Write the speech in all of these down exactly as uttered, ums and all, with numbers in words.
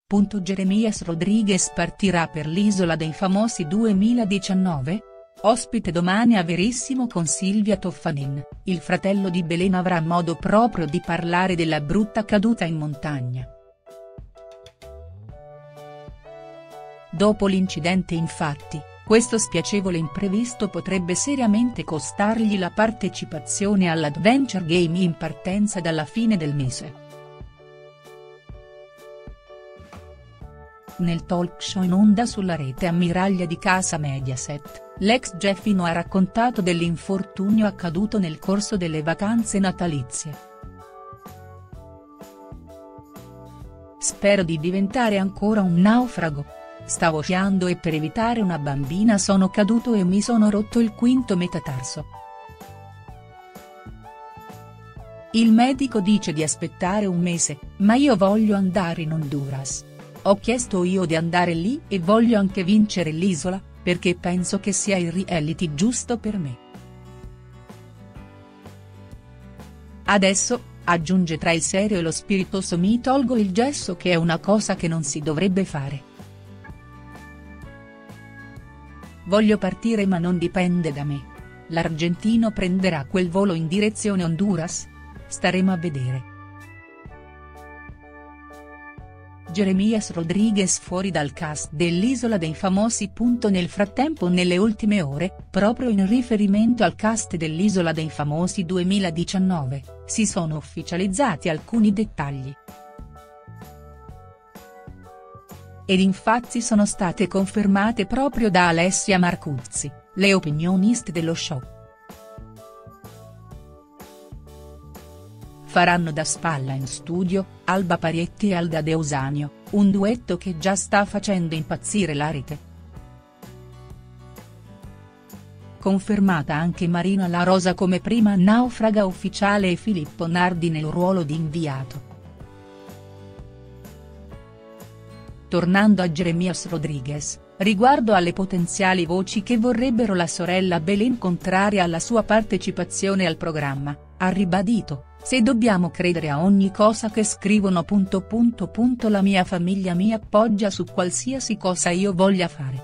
Jeremias Rodriguez partirà per l'Isola dei Famosi duemiladiciannove? Ospite domani a Verissimo con Silvia Toffanin, il fratello di Belen avrà modo proprio di parlare della brutta caduta in montagna. Dopo l'incidente infatti, questo spiacevole imprevisto potrebbe seriamente costargli la partecipazione all'Adventure Game in partenza dalla fine del mese. Nel talk show in onda sulla rete ammiraglia di casa Mediaset, l'ex Geffino ha raccontato dell'infortunio accaduto nel corso delle vacanze natalizie. Spero di diventare ancora un naufrago. Stavo sciando e per evitare una bambina sono caduto e mi sono rotto il quinto metatarso. Il medico dice di aspettare un mese, ma io voglio andare in Honduras. Ho chiesto io di andare lì e voglio anche vincere l'isola, perché penso che sia il reality giusto per me. Adesso, aggiunge tra il serio e lo spiritoso mi tolgo il gesso che è una cosa che non si dovrebbe fare. Voglio partire ma non dipende da me. L'argentino prenderà quel volo in direzione Honduras? Staremo a vedere. Jeremias Rodriguez fuori dal cast dell'Isola dei Famosi. Nel frattempo nelle ultime ore, proprio in riferimento al cast dell'Isola dei Famosi duemiladiciannove, si sono ufficializzati alcuni dettagli. Ed infatti sono state confermate proprio da Alessia Marcuzzi, le opinioniste dello show. Faranno da spalla in studio, Alba Parietti e Alda De Usanio, un duetto che già sta facendo impazzire la rete. Confermata anche Marina La Rosa come prima naufraga ufficiale e Filippo Nardi nel ruolo di inviato. Tornando a Jeremias Rodriguez, riguardo alle potenziali voci che vorrebbero la sorella Belen contraria alla sua partecipazione al programma, ha ribadito: se dobbiamo credere a ogni cosa che scrivono. Punto punto punto la mia famiglia mi appoggia su qualsiasi cosa io voglia fare.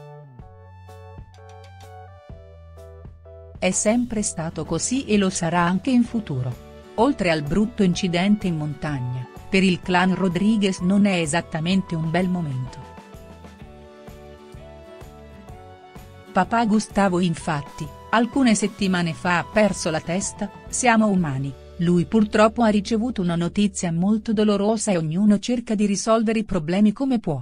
È sempre stato così e lo sarà anche in futuro. Oltre al brutto incidente in montagna, per il clan Rodriguez non è esattamente un bel momento. Papà Gustavo infatti, alcune settimane fa ha perso la testa. Siamo umani, lui purtroppo ha ricevuto una notizia molto dolorosa e ognuno cerca di risolvere i problemi come può.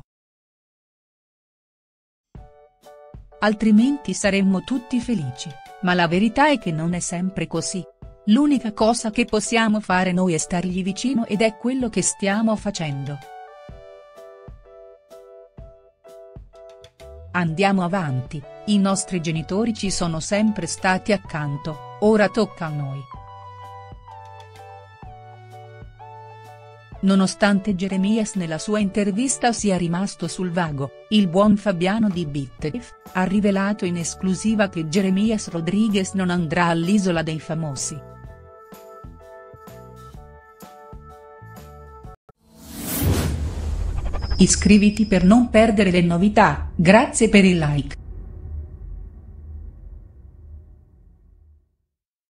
Altrimenti saremmo tutti felici, ma la verità è che non è sempre così. L'unica cosa che possiamo fare noi è stargli vicino ed è quello che stiamo facendo. Andiamo avanti, i nostri genitori ci sono sempre stati accanto, ora tocca a noi. Nonostante Jeremias nella sua intervista sia rimasto sul vago, il buon Fabiano di Bittef ha rivelato in esclusiva che Jeremias Rodriguez non andrà all'Isola dei Famosi. Iscriviti per non perdere le novità, grazie per il like.